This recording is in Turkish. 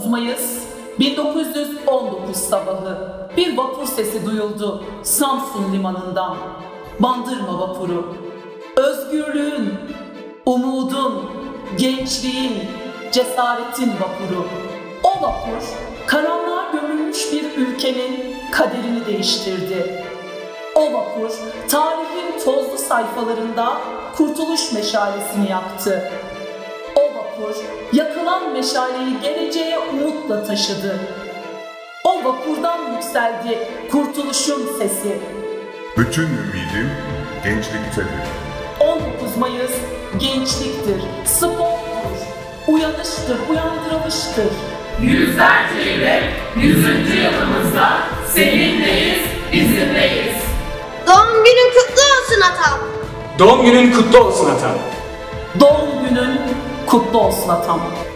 19 Mayıs 1919 sabahı bir vapur sesi duyuldu Samsun limanından. Bandırma vapuru. Özgürlüğün, umudun, gençliğin, cesaretin vapuru. O vapur karanlığa gömülmüş bir ülkenin kaderini değiştirdi. O vapur tarihin tozlu sayfalarında kurtuluş meşalesini yaktı. O vapur yakılan meşaleyi geleceğe umutla taşıdı. O vapurdan yükseldi kurtuluşun sesi. Bütün ümidim gençliktedir. 19 Mayıs gençliktir, sportur, uyanıştır, uyandırılıştır. Yüzlerce yıllık 100. yılımızda seninleyiz, bizimleyiz. Doğum günün kutlu olsun atam. Doğum günün kutlu olsun atam. Doğum günün kutlu olsun atam.